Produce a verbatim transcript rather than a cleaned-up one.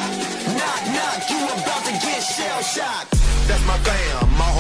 Knock, knock, you about to get shell shocked. That's my fam, my